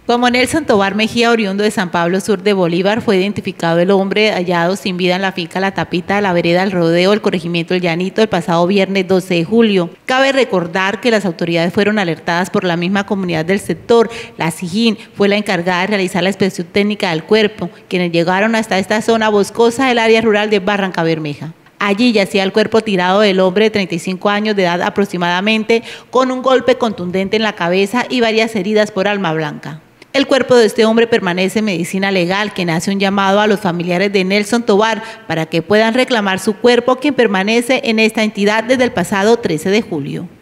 Como Nelson Tovar Mejía, oriundo de San Pablo Sur de Bolívar, fue identificado el hombre hallado sin vida en la finca La Tapita de la vereda El Rodeo del corregimiento El Llanito el pasado viernes 12 de julio. Cabe recordar que las autoridades fueron alertadas por la misma comunidad del sector. La SIJIN fue la encargada de realizar la inspección técnica del cuerpo, quienes llegaron hasta esta zona boscosa del área rural de Barrancabermeja. Allí yacía el cuerpo tirado del hombre de 35 años de edad aproximadamente, con un golpe contundente en la cabeza y varias heridas por arma blanca. El cuerpo de este hombre permanece en medicina legal, quien hace un llamado a los familiares de Nelson Tovar para que puedan reclamar su cuerpo, quien permanece en esta entidad desde el pasado 13 de julio.